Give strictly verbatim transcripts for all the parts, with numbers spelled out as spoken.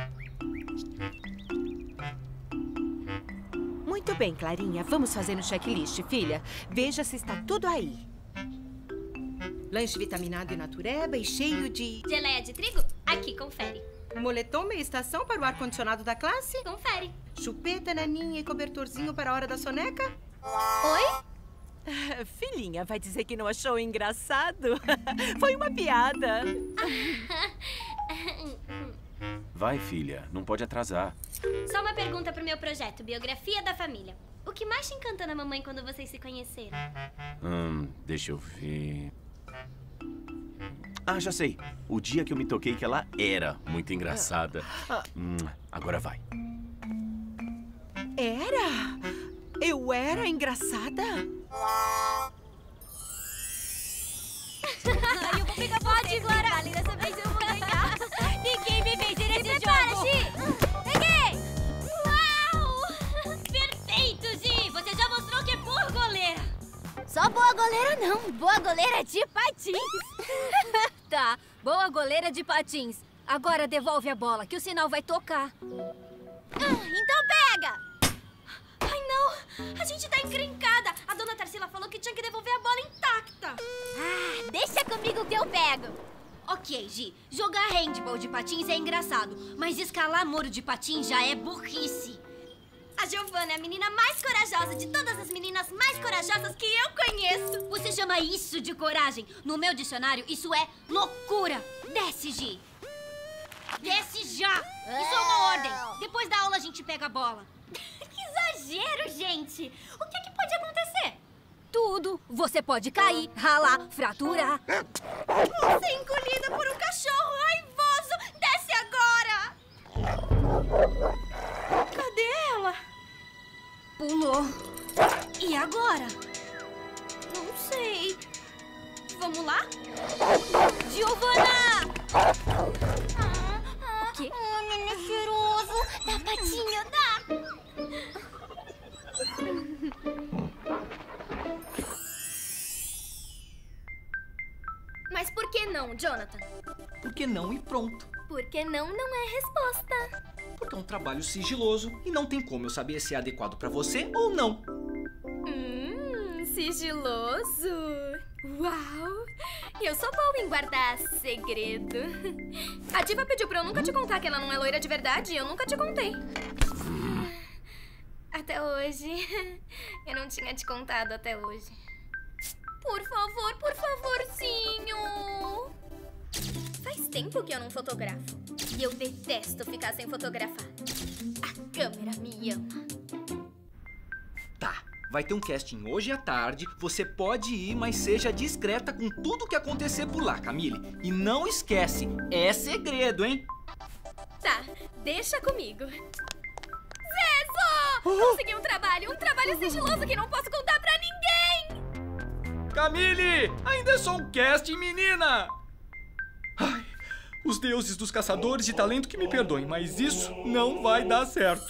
Muito bem, Clarinha. Vamos fazer no checklist, filha. Veja se está tudo aí. Lanche vitaminado e natureba e cheio de... Geleia de trigo? Aqui, confere. Moletom meia estação para o ar-condicionado da classe? Confere. Chupeta, naninha e cobertorzinho para a hora da soneca? Oi? Filhinha, vai dizer que não achou engraçado? Foi uma piada. Vai, filha. Não pode atrasar. Só uma pergunta pro meu projeto, Biografia da Família. O que mais te encantou na mamãe quando vocês se conheceram? Hum, deixa eu ver... Ah, já sei. O dia que eu me toquei que ela era muito engraçada. Hum, agora vai. Era? Eu era engraçada? Eu vou pegar pode, Clara. Ali dessa vez eu vou ganhar. Ninguém me vencer nesse jogo. Prepara, Gi. Peguei. Uau! Perfeito, Gi. Você já mostrou que é boa goleira. Só boa goleira não, boa goleira de patins. Tá, boa goleira de patins. Agora devolve a bola, que o sinal vai tocar. Ah, então pega! Ai, não! A gente tá encrencada. A dona Tarsila falou que tinha que devolver a bola intacta. Ah, deixa comigo que eu pego. Ok, Gi, jogar handball de patins é engraçado, mas escalar muro de patins já é burrice. A Giovana é a menina mais corajosa de todas as meninas mais corajosas que eu conheço. Você chama isso de coragem? No meu dicionário, isso é loucura. Desce, Gi. Desce já. Isso é uma ordem. Depois da aula a gente pega a bola. Que exagero, gente. O que, que pode acontecer? Tudo. Você pode cair, ralar, fraturar. Ser engolida por um cachorro raivoso. Desce agora. Cadê ela? Pulou. E agora? Não sei. Vamos lá? Giovana! Ah, ah, O quê? Oh, neném cheiroso. Dá patinho, dá. Mas por que não, Jonathan? Por que não e pronto? Porque não não é resposta. Porque é um trabalho sigiloso e não tem como eu saber se é adequado pra você ou não. Hum, sigiloso. Uau! Eu sou boa em guardar segredo. A diva pediu pra eu nunca te contar que ela não é loira de verdade e eu nunca te contei. Até hoje. Eu não tinha te contado até hoje. Por favor, por favorzinho. Faz tempo que eu não fotografo. E eu detesto ficar sem fotografar. A câmera me ama. Tá, vai ter um casting hoje à tarde. Você pode ir, mas seja discreta com tudo que acontecer por lá, Camille. E não esquece, é segredo, hein? Tá, deixa comigo. Zezo! Consegui um trabalho, um trabalho sigiloso que não posso contar pra ninguém! Camille! Ainda é só um casting, menina! Ai, os deuses dos caçadores de talento que me perdoem, mas isso não vai dar certo.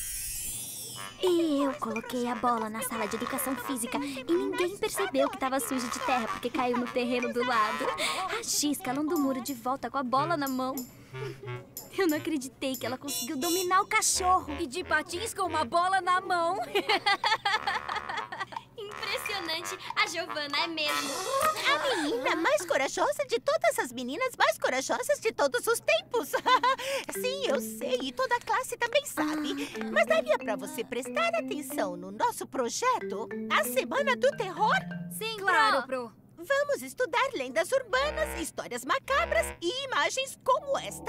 E eu coloquei a bola na sala de educação física e ninguém percebeu que tava suja de terra porque caiu no terreno do lado. A Xi escalando o muro de volta com a bola na mão. Eu não acreditei que ela conseguiu dominar o cachorro. E de patins com uma bola na mão. Impressionante, a Giovana é mesmo. A menina mais corajosa de todas as meninas mais corajosas de todos os tempos. Sim, eu sei, e toda a classe também sabe. Mas daria pra você prestar atenção no nosso projeto? A Semana do Terror? Sim, claro, Pro. Vamos estudar lendas urbanas, histórias macabras e imagens como esta.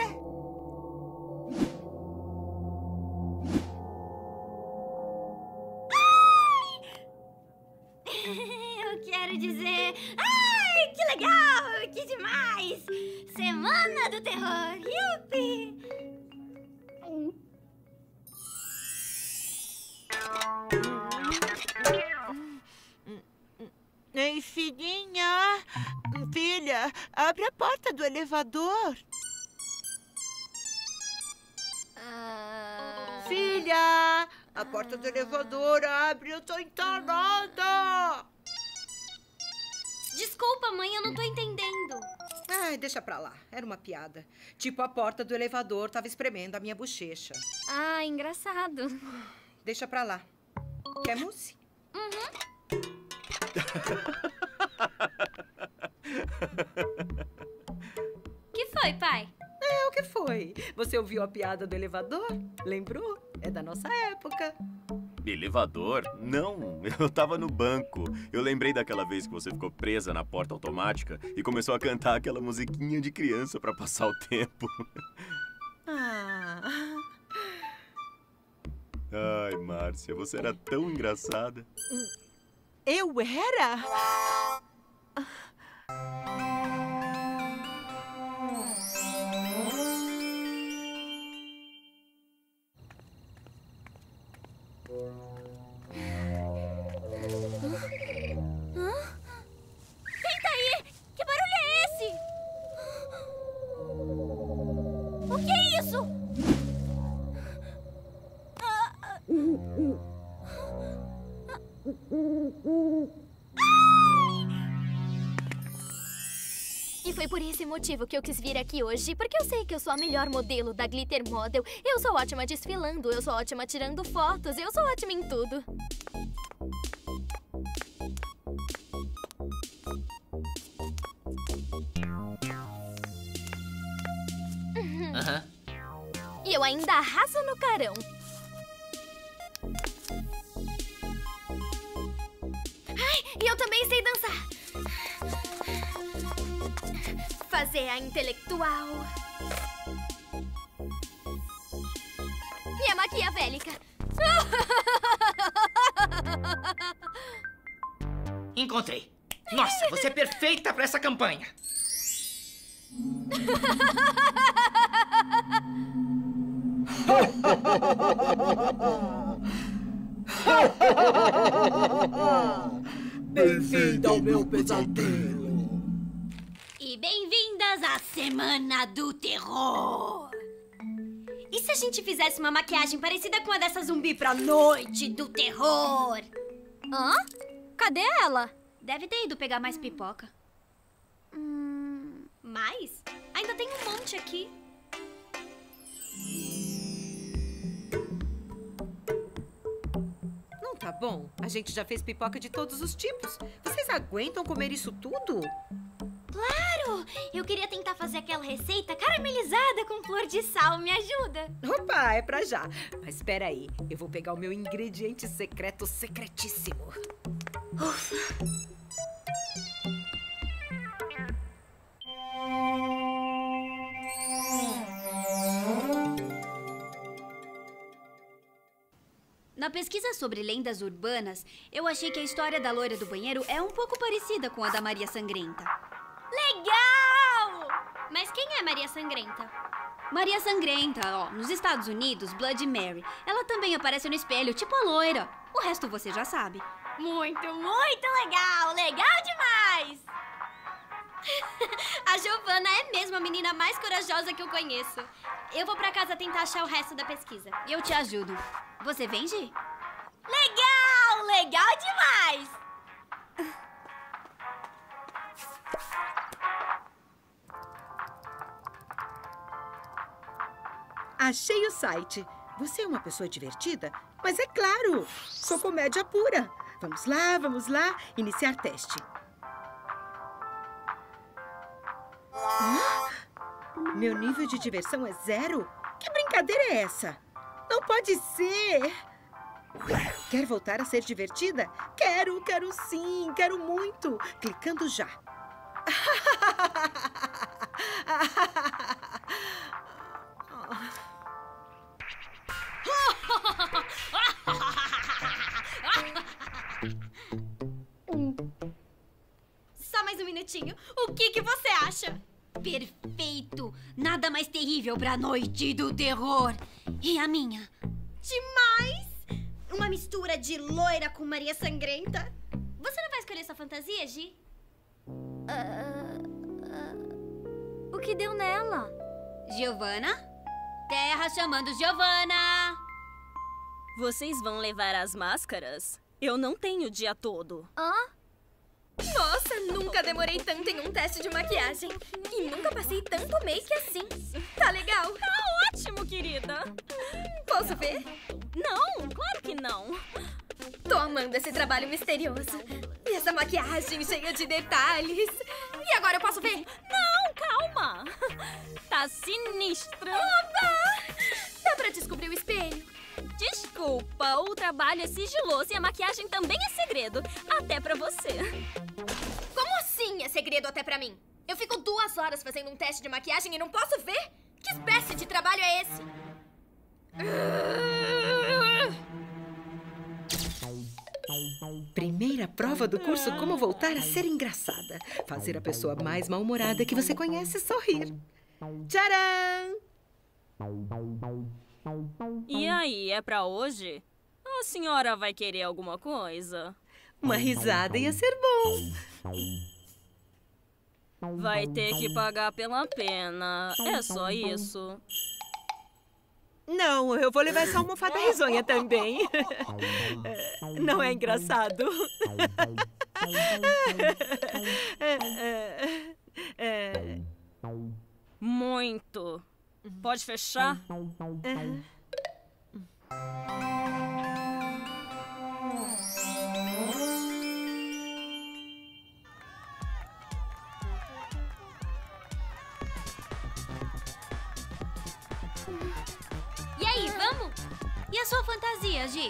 Eu quero dizer... Ai, que legal! Que demais! Semana do Terror! Yupi! Ei, filhinha! Filha, abre a porta do elevador. Ah... Filha! A porta do elevador abre, eu tô entalada! Desculpa, mãe, eu não tô entendendo. Ai, deixa pra lá. Era uma piada. Tipo, a porta do elevador tava espremendo a minha bochecha. Ah, engraçado. Deixa pra lá. Quer mousse? Uhum. Que foi, pai? É, o que foi? Você ouviu a piada do elevador? Lembrou? É da nossa época. Elevador? Não, eu tava no banco. Eu lembrei daquela vez que você ficou presa na porta automática e começou a cantar aquela musiquinha de criança pra passar o tempo. Ah. Ai, Márcia, você era tão engraçada. Eu era? Eita aí! Que barulho é esse? O que é isso? E foi por esse motivo que eu quis vir aqui hoje, porque eu sei que eu sou a melhor modelo da Glitter Model. Eu sou ótima desfilando, eu sou ótima tirando fotos, eu sou ótima em tudo. Aham. E eu ainda arraso no carão. Ai, e eu também sei dançar. Fazer a intelectual. E a maquiavélica. Encontrei. Nossa, você é perfeita pra essa campanha. Bem-vindo ao meu pesadelo. E bem-vindas à Semana do Terror! E se a gente fizesse uma maquiagem parecida com a dessa zumbi pra Noite do Terror? Hã? Cadê ela? Deve ter ido pegar mais pipoca. Hum... Mais? Ainda tem um monte aqui. Não tá bom? A gente já fez pipoca de todos os tipos. Vocês aguentam comer isso tudo? Claro! Eu queria tentar fazer aquela receita caramelizada com flor de sal. Me ajuda? Opa, é pra já. Mas espera aí, eu vou pegar o meu ingrediente secreto secretíssimo. Ufa. Na pesquisa sobre lendas urbanas, eu achei que a história da loira do banheiro é um pouco parecida com a da Maria Sangrenta. Legal! Mas quem é Maria Sangrenta? Maria Sangrenta, ó, nos Estados Unidos, Bloody Mary. Ela também aparece no espelho, tipo a loira. O resto você já sabe. Muito, muito legal! Legal demais! A Giovana é mesmo a menina mais corajosa que eu conheço. Eu vou pra casa tentar achar o resto da pesquisa. Eu te ajudo. Você vem, Gi? Legal! Legal demais! Achei o site. Você é uma pessoa divertida? Mas é claro, sou comédia pura. Vamos lá, vamos lá, iniciar teste. Hã? Meu nível de diversão é zero? Que brincadeira é essa? Não pode ser! Quer voltar a ser divertida? Quero, quero sim, quero muito. Clicando já. Só mais um minutinho. O que que você acha? Perfeito! Nada mais terrível pra Noite do Terror. E a minha? Demais! Uma mistura de loira com Maria Sangrenta. Você não vai escolher sua fantasia, Gi? Uh, uh, o que deu nela? Giovana? Terra chamando Giovana! Vocês vão levar as máscaras? Eu não tenho o dia todo. Hã? Nossa, Nossa, nunca demorei tanto em um teste de maquiagem. E nunca passei tanto make assim. Tá legal? Tá ótimo, querida. Posso ver? Não, claro que não. Tô amando esse trabalho misterioso. E essa maquiagem cheia de detalhes. E agora eu posso ver? Não, calma. Tá sinistra. Oba! Dá pra descobrir o espelho? Desculpa, o trabalho é sigiloso e a maquiagem também é segredo. Até pra você. Como assim é segredo até pra mim? Eu fico duas horas fazendo um teste de maquiagem e não posso ver? Que espécie de trabalho é esse? Primeira prova do curso Como Voltar a Ser Engraçada. Fazer a pessoa mais mal-humorada que você conhece sorrir. Tcharam! E aí, é pra hoje? A senhora vai querer alguma coisa? Uma risada ia ser bom. Vai ter que pagar pela pena. É só isso. Não, eu vou levar essa almofada risonha também. Não é engraçado? Muito. Pode fechar? E aí, vamos? E a sua fantasia, Gi?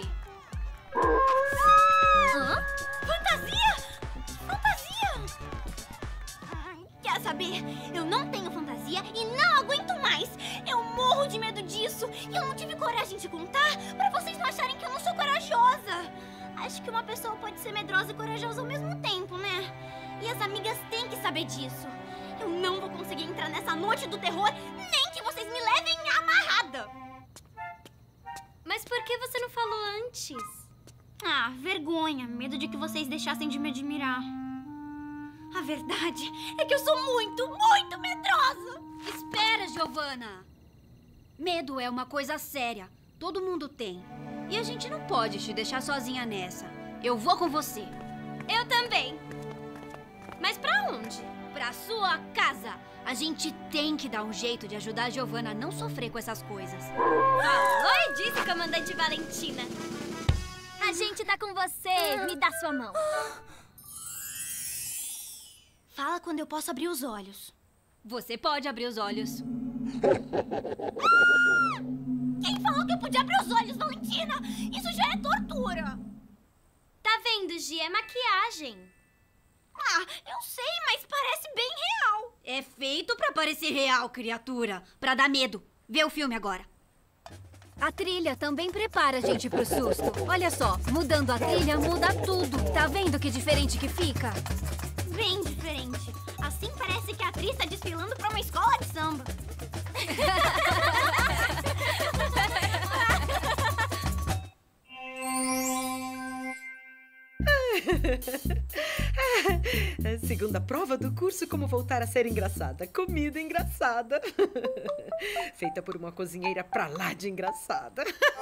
Hã? Fantasia? Fantasia? Ai, quer saber? Eu não tenho fantasia e não aguento mais. Eu morro de medo disso. E eu não tive coragem de contar pra vocês não acharem que eu não sou corajosa. Acho que uma pessoa pode ser medrosa e corajosa ao mesmo tempo, né? E as amigas têm que saber disso. Eu não vou conseguir entrar nessa noite do terror, nem que vocês me levem amarrada. Mas por que você não falou antes? Ah, vergonha. Medo de que vocês deixassem de me admirar. A verdade é que eu sou muito, muito medrosa. Espera, Giovanna. Medo é uma coisa séria. Todo mundo tem. E a gente não pode te deixar sozinha nessa. Eu vou com você. Eu também. Mas pra onde? Pra sua casa. A gente tem que dar um jeito de ajudar a Giovanna a não sofrer com essas coisas. Oi, disse, comandante Valentina. A gente tá com você. Me dá sua mão. Fala quando eu posso abrir os olhos. Você pode abrir os olhos. Quem falou que eu podia abrir os olhos, Valentina? Isso já é tortura. Tá vendo, Gi? É maquiagem. Ah, eu sei, mas parece bem real. É feito pra parecer real, criatura. Pra dar medo. Vê o filme agora. A trilha também prepara a gente pro susto. Olha só, mudando a trilha muda tudo. Tá vendo que diferente que fica? Bem diferente. Assim parece que a atriz tá desfilando pra uma escola de samba. Segunda prova do curso Como Voltar a Ser Engraçada. Comida engraçada. Feita por uma cozinheira pra lá de engraçada.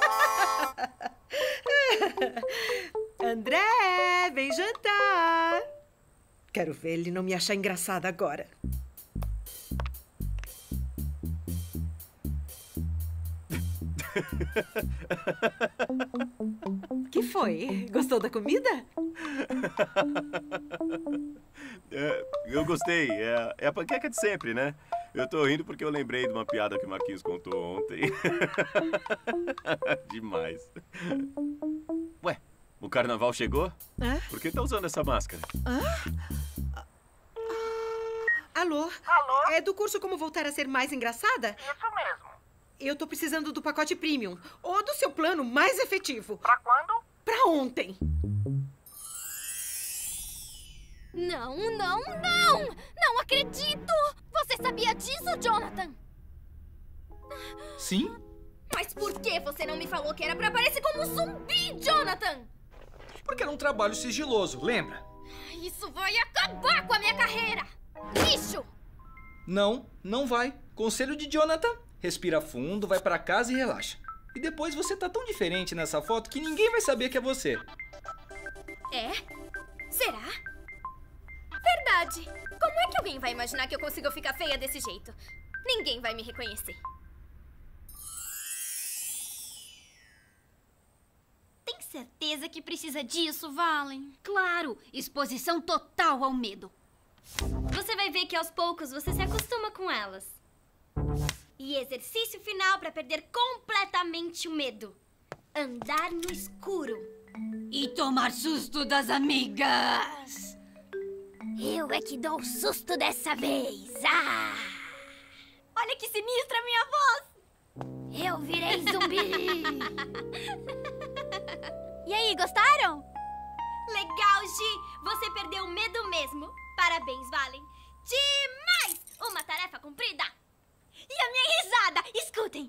André, vem jantar. Quero ver ele não me achar engraçada agora. Que foi? Gostou da comida? É, eu gostei. É, é a panqueca de sempre, né? Eu tô rindo porque eu lembrei de uma piada que o Marquinhos contou ontem. Demais. Ué, o carnaval chegou? Hã? Por que tá usando essa máscara? Hã? Alô? Alô? É do curso Como Voltar a Ser Mais Engraçada? Isso mesmo. Eu tô precisando do pacote premium. Ou do seu plano mais efetivo. Pra quando? Pra ontem. Não, não, não! Não acredito! Você sabia disso, Jonathan? Sim? Mas por que você não me falou que era pra aparecer como zumbi, Jonathan? Porque era um trabalho sigiloso, lembra? Isso vai acabar com a minha carreira! Lixo! Não, não vai. Conselho de Jonathan. Respira fundo, vai pra casa e relaxa. E depois você tá tão diferente nessa foto que ninguém vai saber que é você. É? Será? verdade. Como é que alguém vai imaginar que eu consigo ficar feia desse jeito? Ninguém vai me reconhecer. Tem certeza que precisa disso, Valen? Claro, exposição total ao medo. Você vai ver que aos poucos você se acostuma com elas. E exercício final pra perder completamente o medo. Andar no escuro. E tomar susto das amigas. Eu é que dou susto dessa vez. Ah! Olha que sinistra a minha voz! Eu virei zumbi. E aí, gostaram? Legal, Gi! Você perdeu o medo mesmo. Parabéns, Valen. Demais! Uma tarefa cumprida. E a minha risada! Escutem!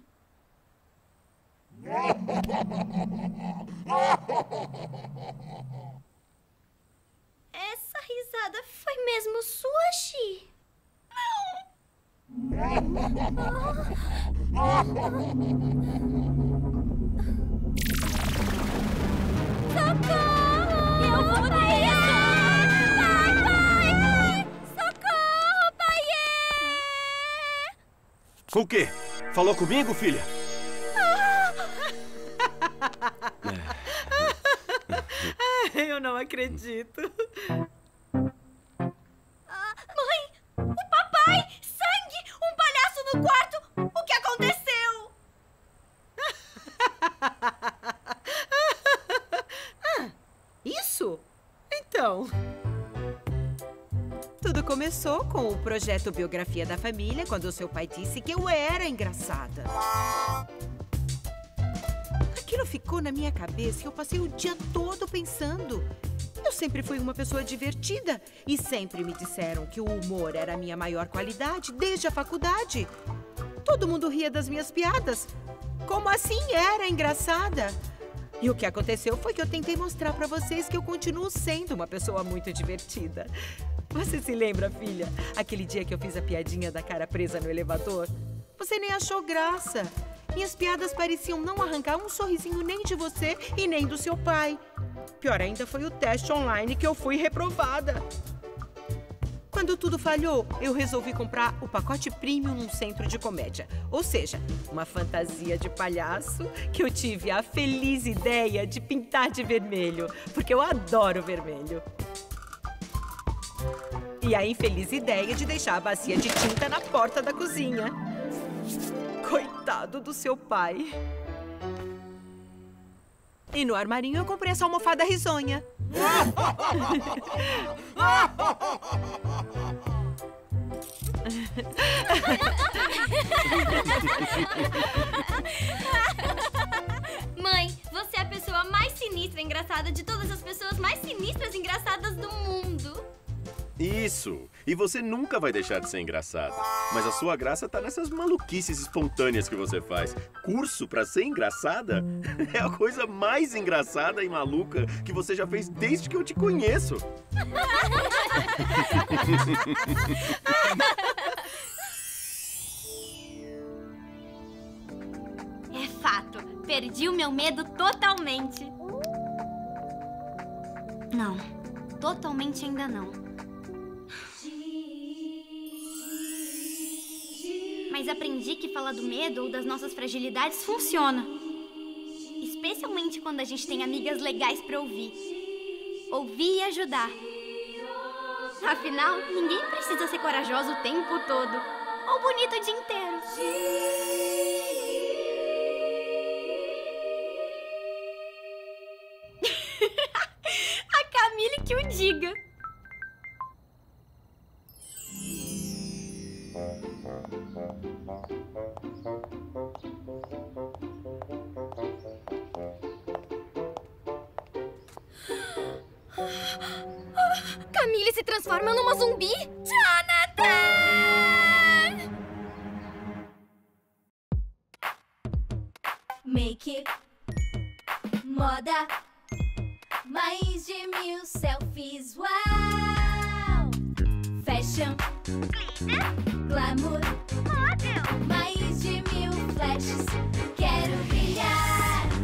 Essa risada foi mesmo sua, Gi? Socorro! Eu vou morrer! Pai, pai, pai! Socorro, paiê! O quê? Falou comigo, filha? Eu não acredito. Mãe! O papai! Sangue! Um palhaço no quarto! O que aconteceu? Ah, isso? Então... Tudo começou com o projeto Biografia da Família, quando o seu pai disse que eu era engraçada. Aquilo ficou na minha cabeça e eu passei o dia todo pensando. Eu sempre fui uma pessoa divertida e sempre me disseram que o humor era a minha maior qualidade desde a faculdade. Todo mundo ria das minhas piadas. Como assim era engraçada? E o que aconteceu foi que eu tentei mostrar pra vocês que eu continuo sendo uma pessoa muito divertida. Você se lembra, filha? Aquele dia que eu fiz a piadinha da cara presa no elevador? Você nem achou graça. Minhas piadas pareciam não arrancar um sorrisinho nem de você e nem do seu pai. Pior ainda foi o teste online que eu fui reprovada. Quando tudo falhou, eu resolvi comprar o pacote premium num centro de comédia. Ou seja, uma fantasia de palhaço que eu tive a feliz ideia de pintar de vermelho, porque eu adoro vermelho. E a infeliz ideia de deixar a bacia de tinta na porta da cozinha. Coitado do seu pai. E no armarinho eu comprei essa almofada risonha. Mãe, você é a pessoa mais sinistra e engraçada de todas as pessoas mais sinistras e engraçadas do mundo. Isso! E você nunca vai deixar de ser engraçada. Mas a sua graça tá nessas maluquices espontâneas que você faz. Curso pra ser engraçada? É a coisa mais engraçada e maluca que você já fez desde que eu te conheço. É fato. Perdi o meu medo totalmente. Não. Totalmente ainda não. Mas aprendi que falar do medo ou das nossas fragilidades funciona. Especialmente quando a gente tem amigas legais pra ouvir. Ouvir e ajudar. Afinal, ninguém precisa ser corajoso o tempo todo. Ou bonito o dia inteiro. A Camille que o diga. Camille se transforma numa zumbi? Jonathan! Make it, moda, mais de mil selfies, uau! Fashion, glitter, glamour, model, mais de mil flashes, quero brilhar.